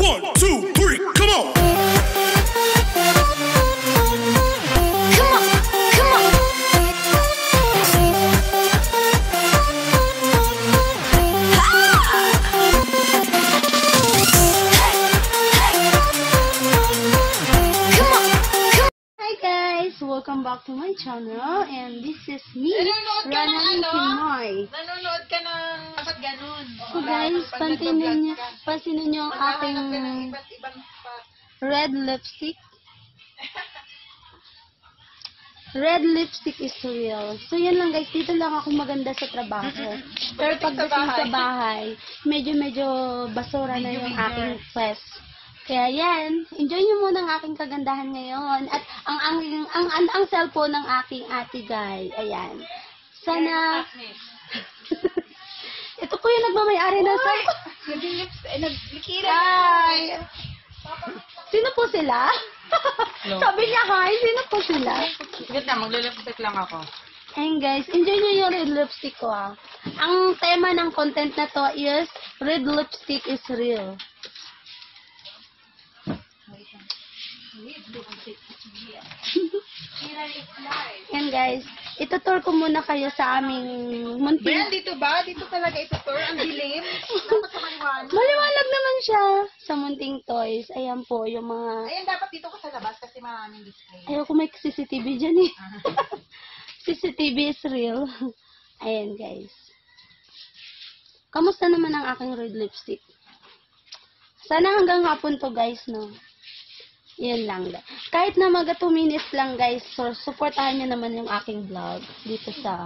1, 2, 3, come on! Welcome back to my channel, and this is me, Rana Kimoy. Nanonood ka ng dapat ganun. So guys, pansinin nyo ang aking red lipstick. Red lipstick is real. So yan lang guys, dito lang ako maganda sa trabaho. Pero pagdating sa bahay, medyo basura na yung aking face. Kaya yan, enjoy nyo muna ang aking kagandahan ngayon. At ang cellphone ng aking ate guy. Ayan. Sana... Ito po yung nagmamayari na cellphone. Ay! Sino po sila? Sabi niya, hi, sino po sila? Wait na, maglulipstick lang ako. Ayan guys, enjoy nyo yung red lipstick ko ah. Ang tema ng content na to is, red lipstick is real. Yan guys, itutur ko muna kayo sa aming munting... Ben, dito ba? Dito talaga itutur? Ang dilim? Maliwanag naman siya sa munting toys. Ayan po, yung mga... Ayan, dapat dito ka sa labas kasi maraming display. Ayoko may CCTV dyan eh. CCTV is real. Ayan guys. Kamusta naman ang aking red lipstick? Sana hanggang hapon to guys, no? Yan lang. Kahit na mga 2 minutes lang guys, so supportahan nyo naman yung aking vlog dito sa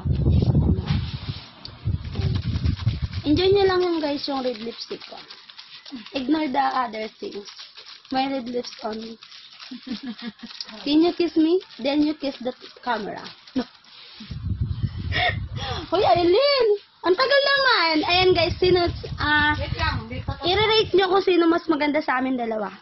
enjoy nyo lang yung guys yung red lipstick ko. Ignore the other things. My red lips only. Can you kiss me? Then you kiss the camera. Hoy, Aileen! Ang tagal naman! Ayan guys, sino... Wait lang. i-rate nyo kung sino mas maganda sa amin dalawa.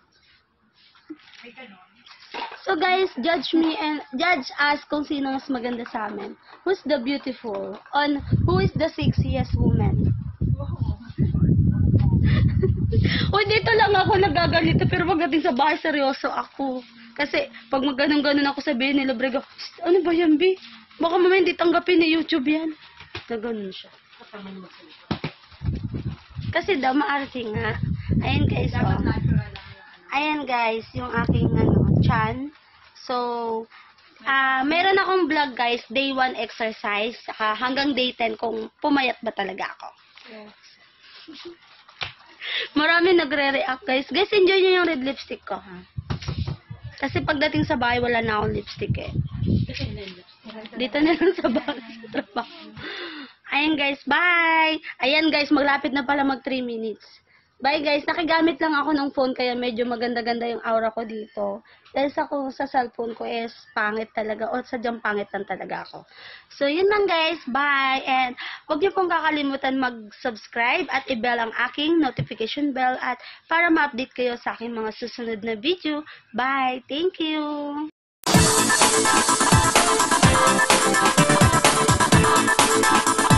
So guys, judge me and judge us kung sino mas maganda sa amin. Who's the beautiful? On who is the sexiest woman? Uy, dito lang ako nagaganito pero pagdating sa bahay seryoso ako. Kasi pag magganong-ganon ako sabihin nila, Brega, ano ba yan, B? Baka mamaya hindi tanggapin ni YouTube yan. Gaganon siya. Kasi daw maarte nga. Ayun guys, oh. Ayan guys, yung aking chan. So, meron akong vlog guys, day 1 exercise, hanggang day 10 kung pumayat ba talaga ako. Yes. Marami nagre-react guys. Guys, enjoy nyo yung red lipstick ko, ha? Kasi pagdating sa bahay, wala na akong lipstick eh. Dito na lang sa bahay. Ayan guys, bye! Ayan guys, maglapit na pala mag 3 minutes. Bye guys, nakigamit lang ako ng phone kaya medyo maganda-ganda yung aura ko dito. Dahil sa cellphone ko is pangit talaga o sadyang pangit lang talaga ako. So yun lang guys, bye! And huwag niyo pong kakalimutan mag-subscribe at i-bell ang aking notification bell at para ma-update kayo sa aking mga susunod na video. Bye! Thank you!